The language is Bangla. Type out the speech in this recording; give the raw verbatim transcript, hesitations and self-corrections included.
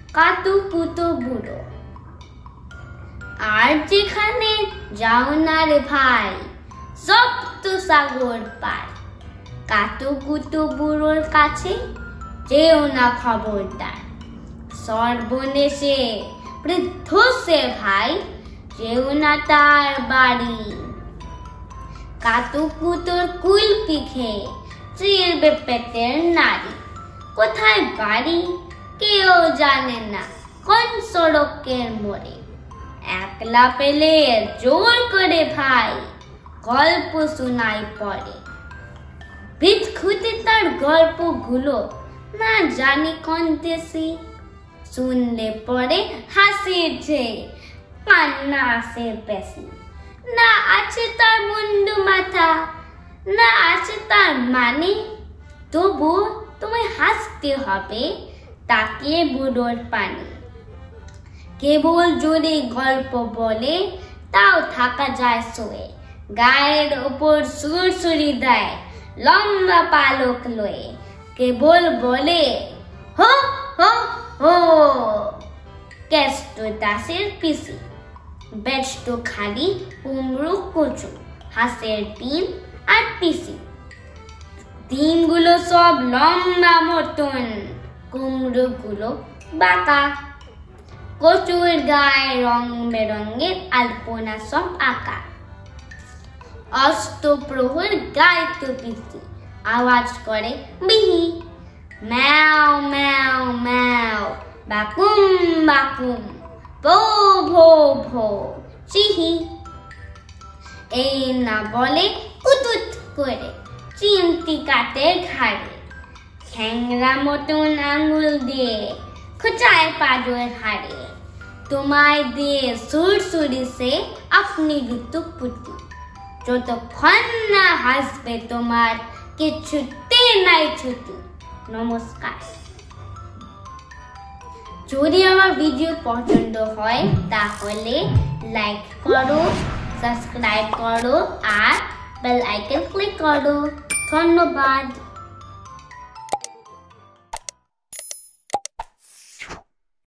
কাতুকুতু বুড়ো। আর যেখানে যাও না রে ভাই, সব তো সাগর পার। কাতুকুতু বুড়োর কাছে যেও না খবরদার। সর্বনেশে বৃদ্ধ সে ভাই, যেও না তার বাড়ি। কাতুকুতুর কুলপি খেয়ে চিরবে পেটের নারী। কোথায় বাড়ি কেউ জানে না, কোন সড়কের মোড়ে। একলা পেলে জোর করে ভাই, গল্প শোনাই পড়ে। ভিতখুঁতে তার গল্পগুলো না জানি কোন দেশে। শুনলে পরে হাসিছে, কান্না আসে বেশি। না আছে তার মুন্ডু মাথা, না আছে তার মানে। তবু তোমায় হাসতে হবে তাকিয়ে বুড়োর পানে। কেবল যদি গল্প বলে তাও থাকা যায় শুয়ে। গায়ের ওপর সুরসুরি দেয় লম্বা পালক লয়ে। কেবল বলে হো হো হো। কেষ্ট দাসের পিসি, বেষ্ট খালি কুমড়ো কচু, হাঁসের ডিম আর পিসি। ডিমগুলো সব লম্বা মতন, কুমড়ো গুলো বাঁকা। কচুর গায়ে রং বেরঙের আলপনা সব আঁকা। অষ্টপ্রহর গাইতো পিসি, আওয়াজ করে বিহি। ম্যাও ম্যাও ম্যাও, বাকুম বাকুম, ভো ভো ভো, চিহি। এই না বলে কুতুত করে চিমটি কাটে ঘাড়ে। খ্যাংরা মতন আঙুল দিয়ে খোঁচায় পাজর হাড়ে। তোমায় দিয়ে সুরসুরি সে আপনি লুতুপুতি। যতক্ষণ না হাসবে তোমার কিছুতে নাই ছুটি। নমস্কার। যদি আমার ভিডিও পছন্দ হয় তাহলে লাইক করো, সাবস্ক্রাইব করো আর বেল আইকন ক্লিক করো। ধন্যবাদ।